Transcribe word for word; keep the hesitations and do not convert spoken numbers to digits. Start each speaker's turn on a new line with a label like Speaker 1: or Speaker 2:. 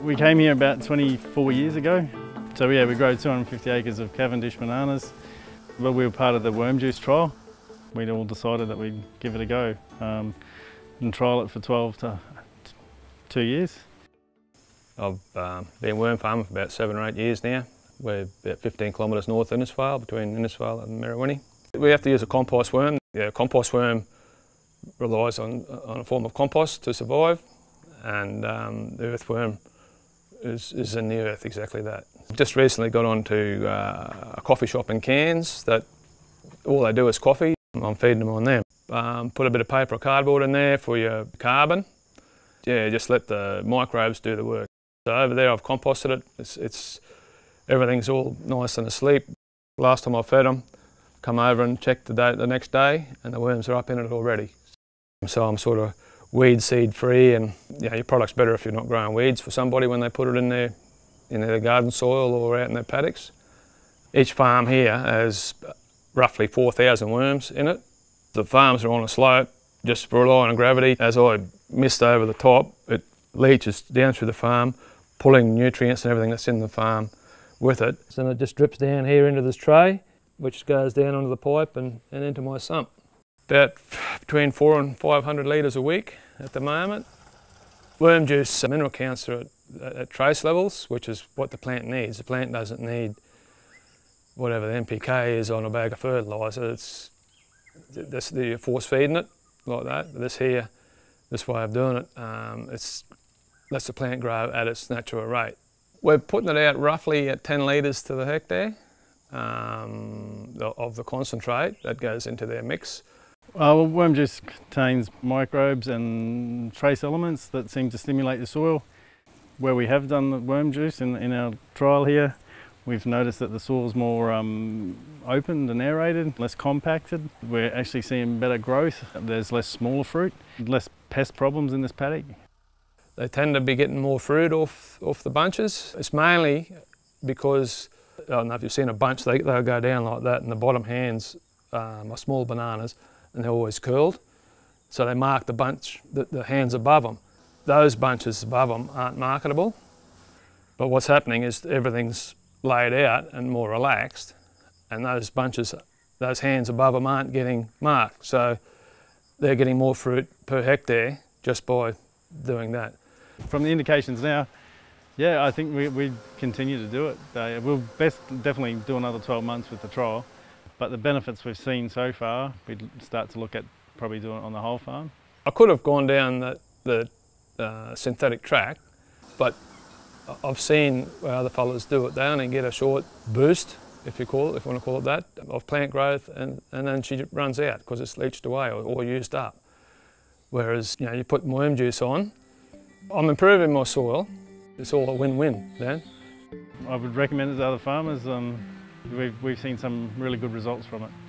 Speaker 1: We came here about twenty-four years ago. So yeah, we grow two hundred fifty acres of Cavendish bananas. Well, we were part of the worm juice trial. We'd all decided that we'd give it a go um, and trial it for twelve to two years.
Speaker 2: I've um, been worm farming for about seven or eight years now. We're about fifteen kilometres north of Innisfail, between Innisfail and Merriwinny. We have to use a compost worm. Yeah, compost worm relies on, on a form of compost to survive, and um, the earthworm is, is in the earth, exactly that. Just recently got onto uh, a coffee shop in Cairns that all they do is coffee. I'm feeding them on them. Um, put a bit of paper or cardboard in there for your carbon. Yeah, just let the microbes do the work. So over there I've composted it. It's, it's everything's all nice and asleep. Last time I fed them, come over and check the, day, the next day, and the worms are up in it already. So I'm sort of weed seed free, and you know, your product's better if you're not growing weeds for somebody when they put it in their, in their garden soil or out in their paddocks. Each farm here has roughly four thousand worms in it. The farms are on a slope, just relying on gravity. As I mist over the top, it leaches down through the farm, pulling nutrients and everything that's in the farm with it. And it just drips down here into this tray, which goes down onto the pipe and, and into my sump. About between four and five hundred litres a week at the moment. Worm juice mineral counts are at, at trace levels, which is what the plant needs. The plant doesn't need whatever the N P K is on a bag of fertiliser. It's this, you're force feeding it like that. This here, this way of doing it, um, it's lets the plant grow at its natural rate. We're putting it out roughly at ten litres to the hectare um, of the concentrate that goes into their mix.
Speaker 1: Well, worm juice contains microbes and trace elements that seem to stimulate the soil. Where we have done the worm juice in, in our trial here, we've noticed that the soil's more um, opened and aerated, less compacted. We're actually seeing better growth. There's less smaller fruit, less pest problems in this paddock.
Speaker 2: They tend to be getting more fruit off, off the bunches. It's mainly because, I don't know if you've seen a bunch, they, they'll go down like that, and the bottom hands um, are small bananas, and they're always curled. So they mark the bunch, the, the hands above them. Those bunches above them aren't marketable. But what's happening is everything's laid out and more relaxed, and those bunches, those hands above them aren't getting marked. So they're getting more fruit per hectare just by doing that.
Speaker 1: From the indications now, yeah, I think we, we continue to do it. Uh, we'll best definitely do another twelve months with the trial, but the benefits we've seen so far, we'd start to look at probably doing it on the whole farm. I
Speaker 2: could have gone down the, the uh, synthetic track, but I've seen where other fellas do it. They only get a short boost, if you call it, if you want to call it that, of plant growth, and, and then she runs out because it's leached away or, or used up. Whereas, you know, you put worm juice on, I'm improving my soil. It's all a win-win, Dan.
Speaker 1: I would recommend it to other farmers. Um, we've, we've seen some really good results from it.